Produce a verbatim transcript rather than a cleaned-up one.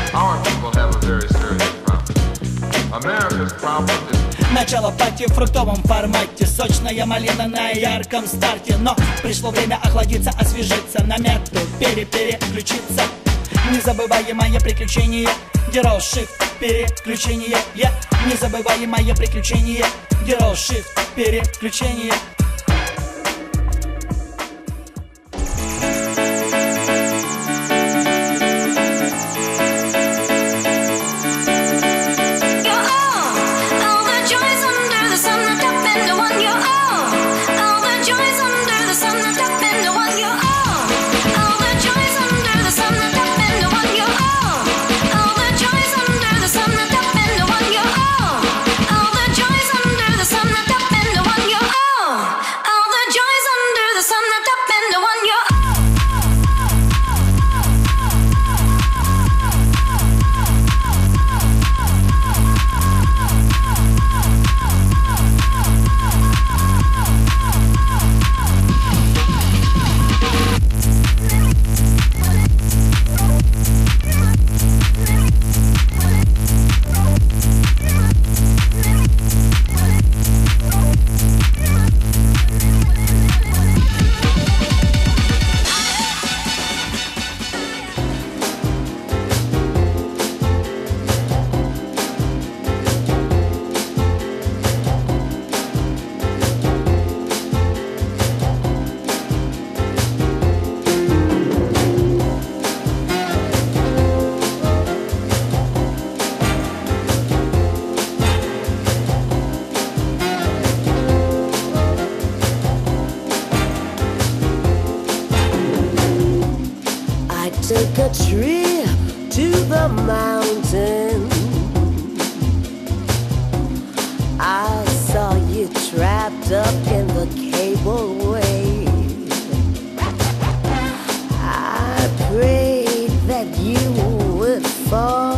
Our people have a very serious problem. America's problem is... Начало пати в фруктовом формате. Сочная малина на ярком старте. Но пришло время охладиться, освежиться, на мету пере-переключиться. Незабываемое приключение, Hero Shift, переключение, yeah. Незабываемое приключение, Hero Shift, переключение. Take a trip to the mountain. I saw you trapped up in the cableway. I prayed that you would fall.